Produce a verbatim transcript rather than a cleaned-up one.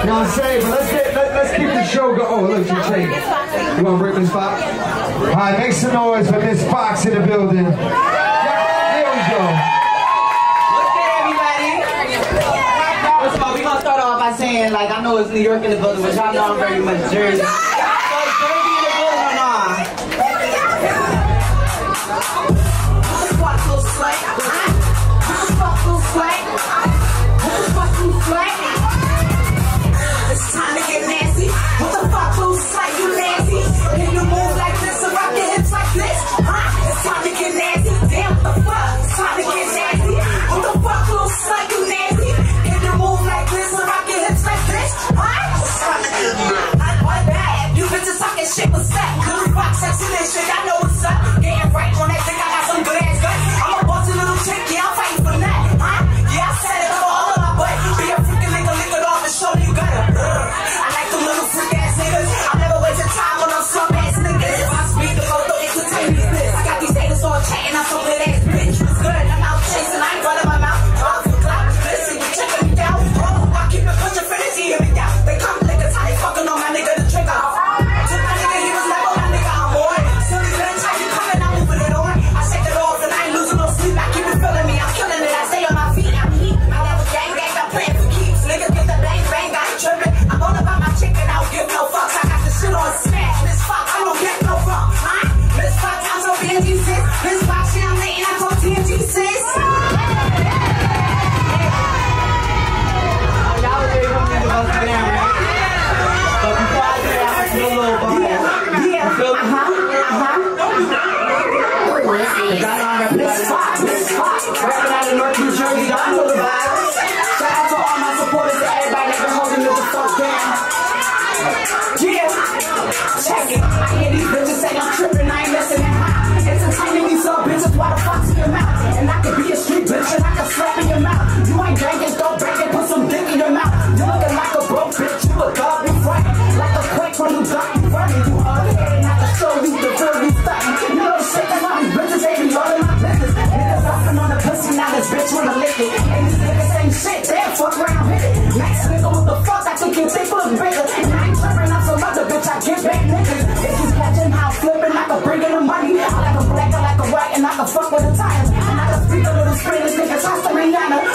know what I'm saying? But let's get let, let's keep the show going. Oh, look, your chain. You want to break this Foxx? All right, make some noise for this Foxx in the building. There we go. What's good, everybody? First of all, we're gonna start off by saying, like, I know it's New York in the building, but y'all know I'm very much Jersey. So it's Jersey in the building or not? Fuck little slut. Fuck little slut. Fuck little slut. It's time to get nasty. What the fuck, little slut? You nasty? Can you move like this and rock your hips like this? Huh? It's time to get nasty. Damn, what the fuck? It's time to get nasty. What the fuck, little slut? You nasty? Can you move like this and rock your hips like this? Huh? It's time to get nasty. What bad? You bitches talking shit with sex. Little rock sexy this shit. I know what's up. Getting right on that thing. I got some good ass guts. I'm a bossy little chick. Yeah, I'm fighting for that. Huh? Yeah, I said it for all of my butt. Be a freaking nigga, lick it off and show you got it. I like them little freak ass niggas. I'm never wasting time on them slum ass niggas. If I speak the photo, entertain these bitches. I got these haters all chatting. I'm some good ass bitch. What's good? I'm out chasing. I ain't running my mouth. Talk for clout. Listen, you checking me down. Oh, I keep it pushing for this. Hear me down. They come niggas. How they fucking on my nigga the trigger? Took my nigga, he was never my nigga. I'm on. Silly bitch, how you coming? I'm moving it on. I shake it off and I ain't losing no sleep. I keep it feeling me. I'm killing it. I stay on my feet. I'm heat. I never gang gang. I'm playing for keeps. Niggas get the bang bang. I ain't tripping. I'm all about my chicken. I don't give no fucks. I got the shit on smash. Miss Foxx, I don't get no fuck. Huh? Miss Foxx, I'm so B N G sis. Miss Foxx, she I'm lit and I'm so T N G sis. Y'all was ready for me to bust it down, right? But before I do that, I'm still a little bummed. Yeah, uh-huh, uh-huh. Miss Foxx, Miss Foxx, rapping out of North New Jersey, y'all know the vibe. Shout out to all my supporters and everybody that been holding me the fuck down. Yeah, check it. I hear these bitches say I'm tripping, I ain't listening high. Entertaining these sub bitches while the Foxx in your mouth. And I could be a street bitch and I can slap in your mouth. You ain't drinking, don't break it, put some dick in your mouth. You looking like a broke bitch, you a dog, you frightened. Like a quake from New York, you running. You hard headed, I can show you the real you stunting. You know the shit that all these bitches, they be all in my business. Niggas hopping on the pussy, now this bitch wanna lick it. And these niggas ain't shit, damn, fuck around, hit it. Next nigga, what the fuck, I think your dick look bigger. And I ain't tripping, I'm some other bitch, I get back niggas. If you catching how flipping, I can bring in the money. I like a black, I like a white, and I can fuck with the tires. And I can speak a little Spanish, niggas, hasta mañana.